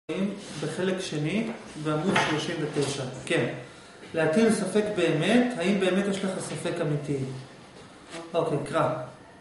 בחלק שני, בעמוד 39. כן. להטיל ספק באמת, האם באמת יש לך ספק אמיתי? אוקיי, קרא.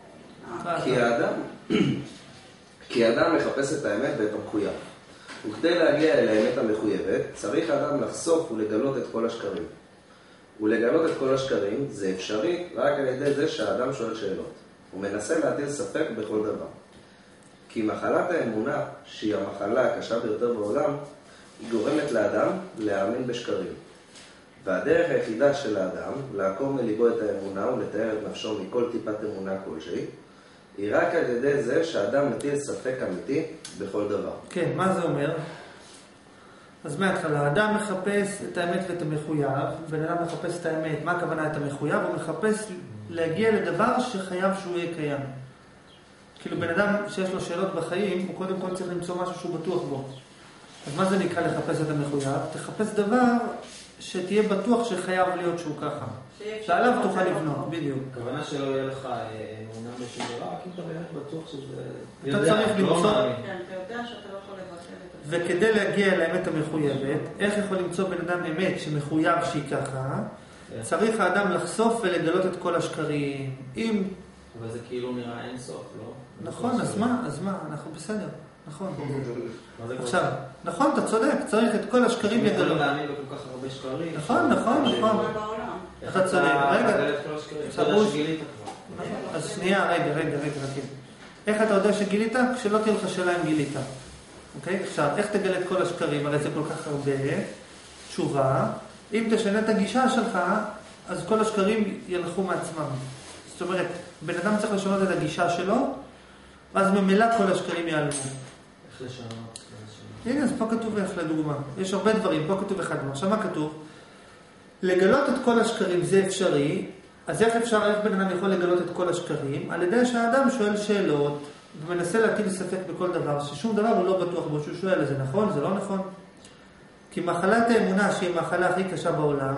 כי האדם מחפש את האמת ואת המחויב. וכדי להגיע אל האמת המחויבת, צריך האדם לחשוף ולגלות את כל השקרים. ולגלות את כל השקרים זה אפשרי רק על ידי זה שהאדם שואל שאלות. הוא מנסה להטיל ספק בכל דבר. כי מחלת האמונה, שהיא המחלה הקשה ביותר בעולם, היא גורמת לאדם להאמין בשקרים. והדרך היחידה של האדם, לעקור מליבו את האמונה ולתאר את נפשו מכל טיפת אמונה כלשהי, היא רק על ידי זה שהאדם מטיל ספק אמיתי בכל דבר. כן, מה זה אומר? אז מההתחלה, האדם מחפש את האמת ואת המחויב, בן אדם מחפש את האמת, מה הכוונה את המחויב? הוא מחפש להגיע לדבר שחייב שהוא יהיה קיים. כאילו בן אדם שיש לו שאלות בחיים, הוא קודם כל צריך למצוא משהו שהוא בטוח בו. אז מה זה נקרא לחפש את המחויב? תחפש דבר שתהיה בטוח שחייב להיות שהוא ככה. שעליו תוכל לבנות, בדיוק. הכוונה שלא יהיה לך אמונה בשום דבר, רק אם אתה באמת בטוח שזה... אתה צריך למצוא... כן, אתה יודע שאתה לא יכול לבטל את זה. וכדי להגיע לאמת המחויבת, איך יכול למצוא בן אדם אמת שמחויב שהיא ככה? צריך האדם לחשוף ולגלות את כל השקרים. אם... אבל זה כאילו נראה אין סוף, לא? נכון, אז מה? אנחנו בסדר. נכון. עכשיו, נכון, אתה צודק, צריך את כל השקרים לגלות. יכולים להאמין בכל כך הרבה שקרים. נכון. אתה צודק, רגע. אתה יודע שגילית כבר. אז שנייה, רגע. איך אתה יודע שגילית? כשלא תהיה לך שאלה אם גילית. אוקיי? עכשיו, איך תגלה את כל השקרים? הרי זה כל כך הרבה. תשובה. אם תשנה את הגישה שלך, אז כל השקרים ילכו מעצמם. זאת אומרת, בן אדם צריך לשנות את הגישה שלו, ואז ממילא כל השקרים ייעלמו. איך לשנות? הנה, אז פה כתוב איך לדוגמה. יש הרבה דברים, פה כתוב אחד. עכשיו מה כתוב? לגלות את כל השקרים זה אפשרי, אז איך בן אדם יכול לגלות את כל השקרים? על ידי שהאדם שואל שאלות, ומנסה להטיל ספק בכל דבר, ששום דבר הוא לא בטוח בו שהוא שואל, זה נכון? זה לא נכון? כי מחלת האמונה, שהיא המחלה הכי קשה בעולם,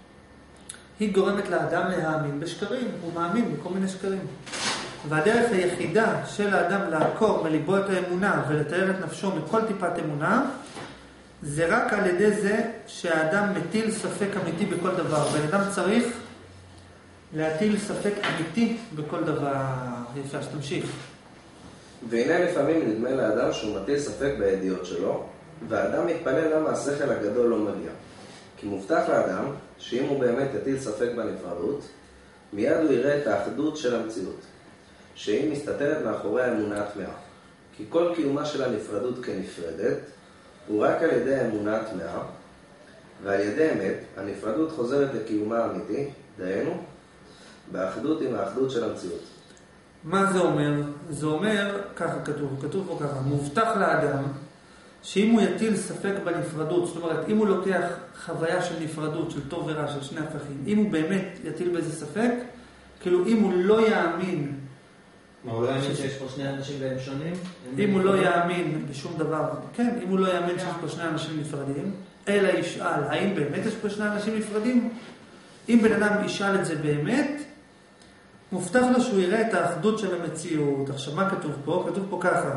היא גורמת לאדם להאמין בשקרים. הוא מאמין בכל מיני שקרים. והדרך היחידה של האדם לעקור מליבו את האמונה ולתאר את נפשו מכל טיפת אמונה, זה רק על ידי זה שהאדם מטיל ספק אמיתי בכל דבר. בן אדם צריך להטיל ספק אמיתי בכל דבר. יפה, שתמשיך. והנה לפעמים נדמה לאדם שהוא מטיל ספק בידיעות שלו, והאדם מתפלל למה השכל הגדול לא מגיע. כי מובטח לאדם שאם הוא באמת יטיל ספק בנפרדות, מיד הוא יראה את האחדות של המציאות, שהיא מסתתרת מאחורי האמונה הטמאה. כי כל קיומה של הנפרדות כנפרדת הוא רק על ידי האמונה הטמאה, ועל ידי אמת הנפרדות חוזרת לקיומה האמיתי, דהיינו, באחדות עם האחדות של המציאות. מה זה אומר? זה אומר, ככה כתוב פה ככה, מובטח לאדם שאם הוא יטיל ספק בנפרדות, זאת אומרת, אם הוא לוקח חוויה של נפרדות, של טוב ורע, של שני הפכים, אם הוא באמת יטיל בזה ספק, כאילו אם הוא לא יאמין... מה, הוא לא יאמין שיש פה שני אנשים והם שונים? אם הוא לא יאמין בשום דבר, כן, אם הוא לא יאמין שיש פה שני אנשים נפרדים, אלא ישאל, האם באמת יש פה שני אנשים נפרדים? אם בן אדם ישאל את זה באמת, מובטח לו שהוא יראה את האחדות של המציאות. עכשיו, מה כתוב פה? כתוב פה ככה.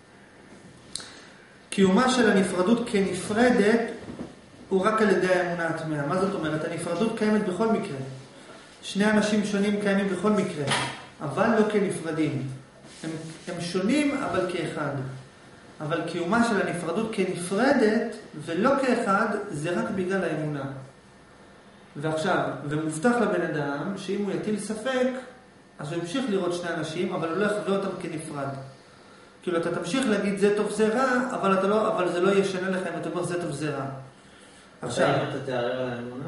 קיומה של הנפרדות כנפרדת הוא רק על ידי האמונה הטמאה. מה זאת אומרת? הנפרדות קיימת בכל מקרה. שני אנשים שונים קיימים בכל מקרה, אבל לא כנפרדים. הם שונים אבל כאחד. אבל קיומה של הנפרדות כנפרדת ולא כאחד זה רק בגלל האמונה. ועכשיו, ומובטח לבן אדם שאם הוא יטיל ספק, אז הוא ימשיך לראות שני אנשים, אבל הוא לא יחווה אותם כנפרד. כאילו אתה תמשיך להגיד זה טוב זה רע, אבל זה לא ישנה לך אם אתה אומר זה טוב זה רע. עכשיו, אם אתה תערער על האמונה?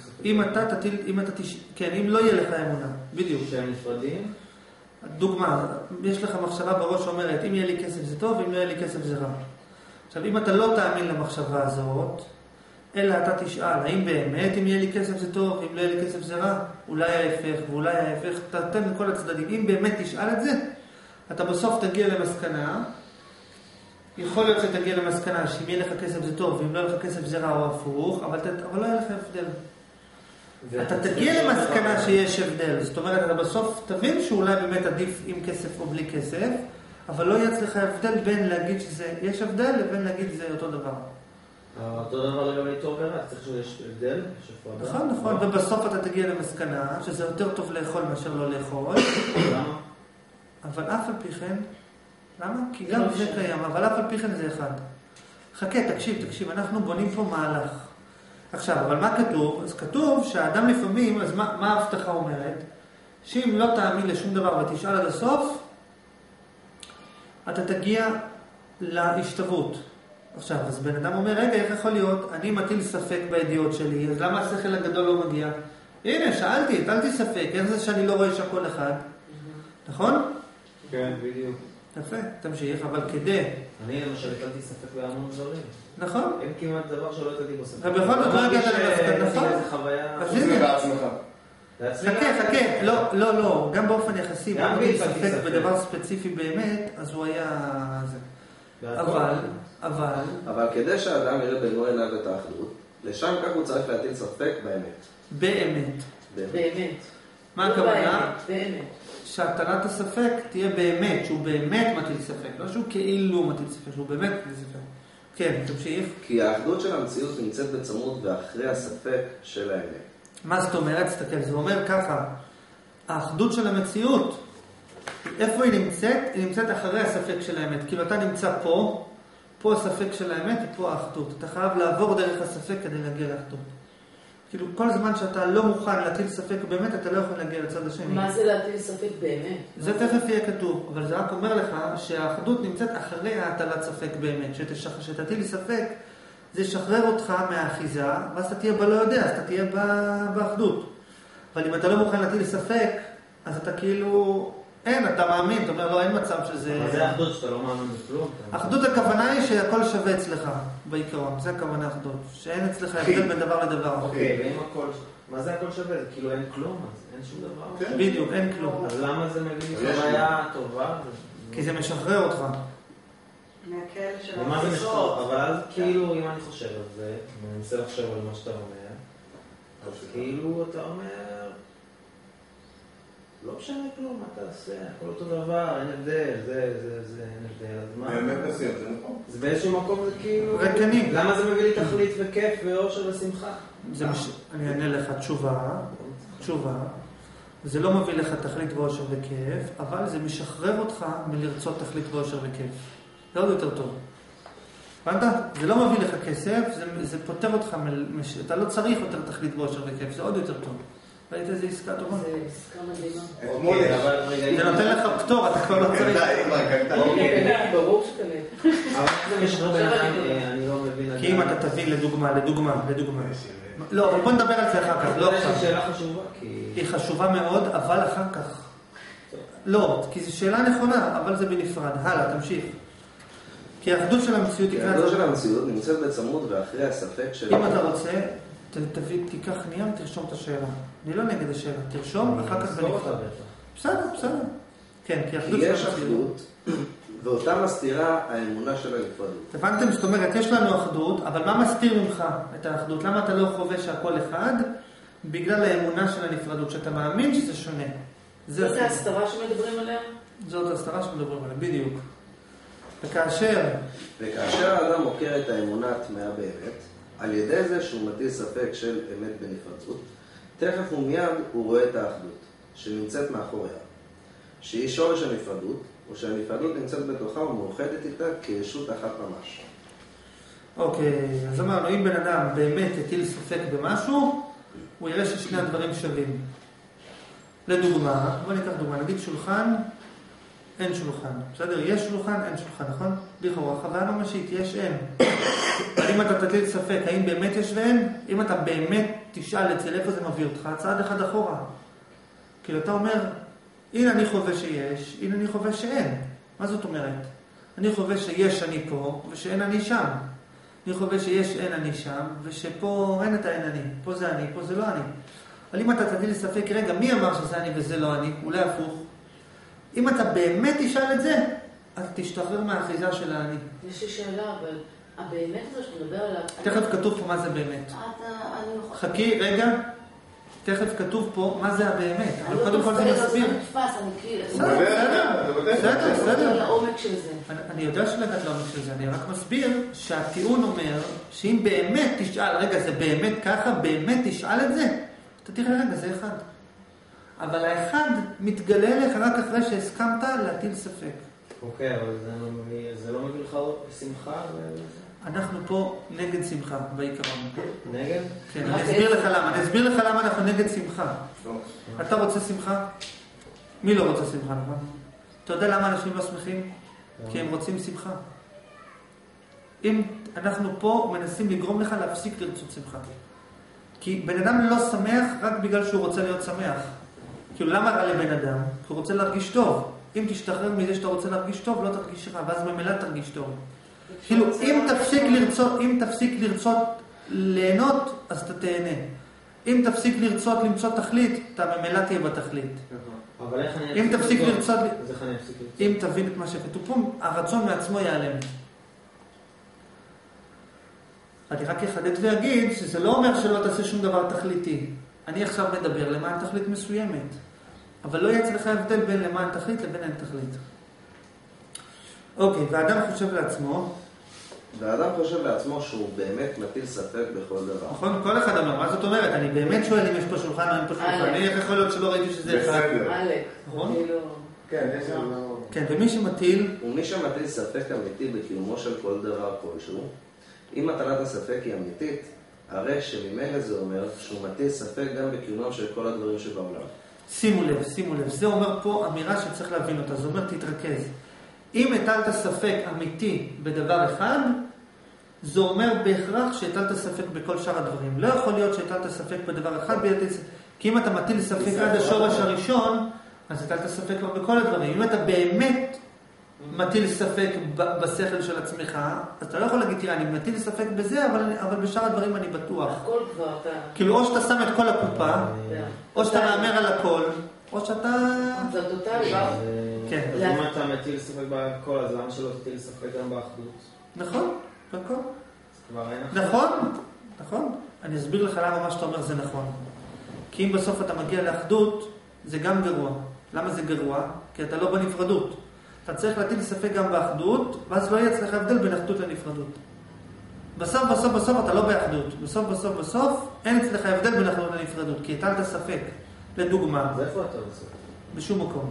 אם לא יהיה לך אמונה, בדיוק. שהם נפרדים? דוגמה, יש לך מחשבה בראש שאומרת, אם יהיה לי כסף זה טוב, אם לא יהיה לי כסף זה רע. עכשיו, אם אתה לא תאמין למחשבה הזאת, אלא אתה תשאל, האם באמת אם יהיה לי כסף זה טוב, אם לא יהיה לי כסף זה רע, אולי ההפך ואולי ההפך, תתן מכל הצדדים. אם באמת תשאל את זה, אתה בסוף תגיע למסקנה, יכול להיות שתגיע למסקנה שאם יהיה לך כסף זה טוב, ואם לא יהיה לך כסף זה רע או הפוך, אבל לא יהיה לך הבדל. אתה תגיע למסקנה שיש הבדל, זאת אומרת, אתה בסוף תבין שאולי באמת עדיף עם כסף או בלי כסף, אבל לא יהיה אצלך הבדל בין להגיד שזה, יש הבדל לבין להגיד שזה אותו דבר. אותו דבר לגבי טוב ורע, צריך שיש הבדל? נכון, נכון, ובסוף אתה תגיע למסקנה שזה יותר טוב לאכול מאשר לא לאכול. למה? אבל אף על פי כן, למה? כי גם זה קיים, אבל אף על פי כן זה אחד. חכה, תקשיב, אנחנו בונים פה מהלך. עכשיו, אבל מה כתוב? אז כתוב שהאדם לפעמים, אז מה ההבטחה אומרת? שאם לא תאמין לשום דבר ותשאל עד הסוף, אתה תגיע להשתוות. עכשיו, אז בן אדם אומר, רגע, איך יכול להיות? אני מטיל ספק בידיעות שלי, אז למה השכל הגדול לא מגיע? הנה, שאלתי, הטלתי ספק, איך זה שאני לא רואה שהכל אחד? נכון? כן, בדיוק. יפה, תמשיך, אבל כדי... אני למשל הטלתי ספק בהמון דברים. נכון? אין כמעט דבר שלא הטלתי בו ספק. ובכל זאת לא הגעת למסקנה, נכון? איזה חוויה... אז זה הנה, בעצמך. חכה, לא, גם באופן יחסי, גם אם בי הוא הטלתי ספק ספק. בדבר ספציפי באמת, אז הוא היה... אבל כדי שהאדם יראה במו עיניו את האחדות, לשם כך הוא צריך להטיל ספק באמת. באמת. מה הכוונה? באמת. שהטלת הספק תהיה באמת, שהוא באמת מטיל ספק, לא שהוא כאילו מטיל ספק, שהוא באמת מטיל ספק. כן, תמשיך. כי האחדות של המציאות נמצאת בצמוד ואחרי הספק של האמת. מה זאת אומרת? תסתכל, זה אומר ככה, האחדות של המציאות, איפה היא נמצאת? היא נמצאת אחרי הספק של האמת. כאילו אתה נמצא פה הספק של האמת, ופה האחדות. אתה חייב לעבור דרך הספק כדי להגיע לאחדות. כאילו כל זמן שאתה לא מוכן להטיל ספק באמת, אתה לא יכול להגיע לצד השני. מה זה להטיל ספק באמת? זה תכף יהיה כתוב, אבל זה רק אומר לך שהאחדות נמצאת אחרי ההטלת ספק באמת. שתטיל ספק, זה ישחרר אותך מהאחיזה, ואז אתה תהיה בלא יודע, אז אתה תהיה באחדות. אבל אם אתה לא מוכן להטיל ספק, אז אתה כאילו... אין, אתה מאמין, אתה אומר, לא, אין מצב שזה... אבל זה אחדות שאתה לא מאמין בכלום. אחדות הכוונה היא שהכל שווה אצלך, בעיקרון. זה הכוונה אחדות. שאין אצלך הבדל בין דבר לדבר. אוקיי, ואם הכל... מה זה הכל שווה? כאילו אין כלום, אז אין שום דבר. בדיוק, אין כלום. אז למה זה מביא לי חוויה טובה? כי זה משחרר אותך. מהכלא של ומה זה המחזור. משחרר? אבל אז כאילו, אם אני חושב על זה, אני מנסה לחשוב על מה שאתה אומר, אז כאילו אתה אומר... לא משנה כלום, מה תעשה, הכל אותו דבר, אין הבדל, זה, אין הבדל, אז מה? באמת מסוים, זה נכון. זה באיזשהו מקום זה כאילו... רקני. למה זה מביא לי תכלית וכיף ואושר ושמחה? אני אענה לך תשובה. זה לא מביא לך תכלית ואושר וכיף, אבל זה משחרר אותך מלרצות תכלית ואושר וכיף. זה עוד יותר טוב. הבנת? זה לא מביא לך כסף, זה פותר אותך, אתה לא צריך יותר תכלית ואושר וכיף, זה עוד יותר טוב. ראית איזה עסקה טובה? זה עסקה מדהימה. אוקיי, אבל רגע... זה נותן לך פטור, אתה כבר לא צריך. ברור שקנית. אבל זה משחרר בן אדם, אני לא מבין... כי אם אתה תבין לדוגמה. לא, אבל בוא נדבר על זה אחר כך, לא יש לי עכשיו. שאלה חשובה, כי... היא חשובה מאוד, אבל אחר כך. לא, כי זו שאלה נכונה, אבל זה בנפרד. הלאה, תמשיך. כי האחדות של המציאות כי האחדות של המציאות נמצאת בצמוד ואחרי הספק של... אם אתה רוצה, תיקח נייר, תרשום את השאלה. אני לא נגד השאלה, תרשום, אחר כך בנפרד. בסדר. כן, כי כי האחדות של יש המציאות. אחדות, ואותה מסתירה האמונה של הנפרדות. הבנתם? זאת אומרת, יש לנו אחדות, אבל מה מסתיר ממך את האחדות? למה אתה לא חווה שהכל אחד? בגלל האמונה של הנפרדות, שאתה מאמין שזה שונה. זאת ההסתרה שמדברים עליה? זאת ההסתרה שמדברים עליה, בדיוק. וכאשר האדם מוכר את האמונה הטמאה באמת, על ידי זה שהוא מטיל ספק של אמת בנפרדות, תכף ומיד הוא רואה את האחדות, שנמצאת מאחוריה, שהיא שורש הנפרדות, או שהנפרדות נמצאת בתוכה ומאוחדת איתה כישות אחת ממש. אוקיי, אז אמרנו, אם בן אדם באמת הטיל ספק במשהו, הוא יראה ששני הדברים שווים. לדוגמה, בוא ניקח דוגמה, נגיד שולחן, אין שולחן. בסדר? יש שולחן, אין שולחן, נכון? לכאורה, חוויה ממשית, יש אין. אבל אם אתה תטיל ספק, האם באמת יש ואין? אם אתה באמת תשאל אצל איפה זה מביא אותך, צעד אחד אחורה. כאילו אתה אומר, הנה אני חווה שיש, הנה אני חווה שאין. מה זאת אומרת? אני חווה שיש אני פה, ושאין אני שם. אני חווה שיש אין אני שם, ושפה אין את האין אני. פה זה אני, פה זה לא אני. אבל אם אתה תטיל ספק, רגע, מי אמר שזה אני וזה לא אני? אולי הפוך. אם אתה באמת תשאל את זה, אז תשתחרר מהאחיזה של האני. יש לי שאלה, אבל הבאמת הזה שאתה מדבר עליו... תכף כתוב פה מה זה באמת. אני... חכי, רגע. תכף כתוב פה מה זה הבאמת, אבל קודם כל זה מסביר. אני נתפס, אני כאילו... בסדר. לעומק של זה. אני יודע שלגעת לעומק של זה, אני רק מסביר שהטיעון אומר שאם באמת תשאל, רגע, זה באמת ככה, באמת תשאל את זה, אתה תראה, רגע, זה אחד. אבל האחד מתגלה לך רק אחרי שהסכמת להטיל ספק. אוקיי, אבל זה לא מביא לך שמחה? אנחנו פה נגד שמחה, בעיקרון. נגד? כן, אני אסביר לך למה אנחנו נגד שמחה. אתה רוצה שמחה? מי לא רוצה שמחה, נכון? אתה יודע למה אנשים לא שמחים? כי הם רוצים שמחה. אם אנחנו פה מנסים לגרום לך להפסיק לרצות שמחה. כי בן אדם לא שמח רק בגלל שהוא רוצה להיות שמח. כאילו, למה רע לבן אדם? כי הוא רוצה להרגיש טוב. אם תשתחרר מזה שאתה רוצה להרגיש טוב, לא תרגיש רע, ואז במילא תרגיש טוב. כאילו, אם תפסיק לרצות ליהנות, אז אתה תהנה. אם תפסיק לרצות למצוא תכלית, אתה במילא תהיה בתכלית. אבל איך אני... אם תפסיק לרצות... אם תבין את מה שכתוב פה, הרצון מעצמו ייעלם. אני רק אחדד ואגיד שזה לא אומר שלא תעשה שום דבר תכליתי. אני עכשיו מדבר למען תכלית מסוימת. אבל לא יהיה אצלך הבדל בין למען תכלית לבין אין תכלית. אוקיי, והאדם חושב לעצמו... והאדם חושב לעצמו שהוא באמת מטיל ספק בכל דבר. נכון, כל אחד אמר, מה זאת אומרת? אני באמת שואל אם יש פה שולחן או אין פה שולחן. אני איך יכול להיות שלא ראיתי שזה אחד. נכון? כן, יש לנו... כן, ומי שמטיל... ומי שמטיל ספק אמיתי בקיומו של כל דבר כלשהו, אם מטלת הספק היא אמיתית, הרי שממילא זה אומר שהוא מטיל ספק גם בקיומם של כל הדברים שבעולם. שימו לב. זה אומר פה אמירה שצריך להבין אותה. זה אומר תתרכז. אם הטלת ספק אמיתי בדבר אחד, זה אומר בהכרח שהטלת ספק בכל שאר הדברים. לא יכול להיות שהטלת ספק בדבר אחד, כי אם אתה מטיל ספק עד השורש הראשון, אז הטלת ספק כבר בכל הדברים. אם אתה באמת מטיל ספק בשכל של עצמך, אז אתה לא יכול להגיד, תראה, אני מטיל ספק בזה, אבל בשאר הדברים אני בטוח. הכל כבר אתה... כאילו, או שאתה שם את כל הקופה, או שאתה מאמר על הכל, או שאתה... זה טוטלי. כן. אז אם אתה מטיל ספק בכל, אז למה שלא תטיל ספק גם באחדות? נכון, נכון. כבר אין נכון. אני אסביר לך למה מה שאתה אומר זה נכון. כי אם בסוף אתה מגיע לאחדות, זה גם גרוע. למה זה גרוע? כי אתה לא בנפרדות. אתה צריך להטיל ספק גם באחדות, ואז לא יהיה אצלך הבדל בין אחדות לנפרדות. בסוף אתה לא באחדות. בסוף אין אצלך הבדל בין אחדות לנפרדות, כי הטלת ספק. לדוגמה. אז איפה אתה עושה? בשום מקום.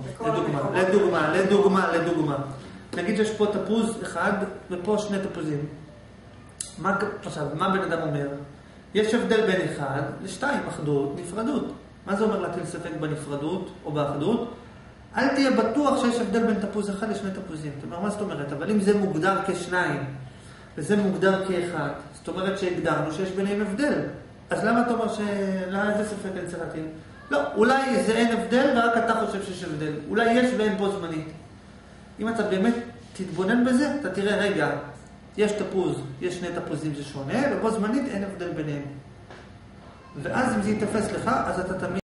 לדוגמה. נגיד שיש פה תפוז אחד, ופה שני תפוזים. עכשיו, מה בן אדם אומר? יש הבדל בין אחד לשתיים, אחדות, נפרדות. מה זה אומר להטיל ספק בנפרדות או באחדות? אל תהיה בטוח שיש הבדל בין תפוז אחד לשני תפוזים. זאת אומרת, מה זאת אומרת? אבל אם זה מוגדר כשניים, וזה מוגדר כאחד, זאת אומרת שהגדרנו שיש ביניהם הבדל. אז למה אתה אומר איזה ספק אין צריך להטיל? לא, אולי זה אין הבדל ורק אתה חושב שיש הבדל. אולי יש ואין בו זמנית. אם אתה באמת תתבונן בזה, אתה תראה, רגע, יש תפוז, יש שני תפוזים, זה שונה, ובו זמנית אין הבדל ביניהם. ואז אם זה יתפס לך, אז אתה תמיד...